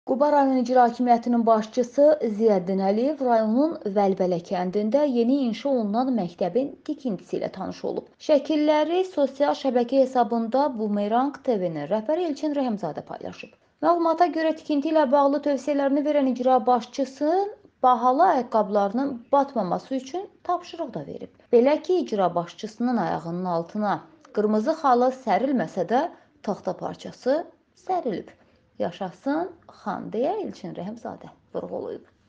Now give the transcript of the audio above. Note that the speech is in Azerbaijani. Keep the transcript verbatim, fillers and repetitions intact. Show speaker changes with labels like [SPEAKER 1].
[SPEAKER 1] Quba rayon İcra Hakimiyyətinin başçısı Ziyəddin Əliyev rayonun Vəlbələ kəndində yeni inşa olunan məktəbin tikintisi ilə tanış olub. Şəkilləri sosial şəbəkə hesabında Bumerang T V-nin rəhbəri Elçin Rəhimzadə paylaşıb. Məlumata görə tikinti ilə bağlı tövsiyələrini verən icra başçısı bahalı ayaqqabılarının batmaması üçün tapşırıq da verib. Belə ki, icra başçısının ayağının altına qırmızı xalı sərilməsə də taxta parçası sərilib. Yaşasın xan deyə Elçin Rəhimzadə vurğulayıb.